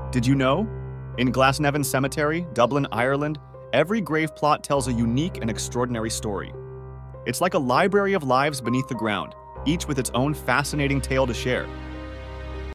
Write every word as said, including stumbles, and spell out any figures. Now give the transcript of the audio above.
Did you know? In Glasnevin Cemetery, Dublin, Ireland, every grave plot tells a unique and extraordinary story. It's like a library of lives beneath the ground, each with its own fascinating tale to share.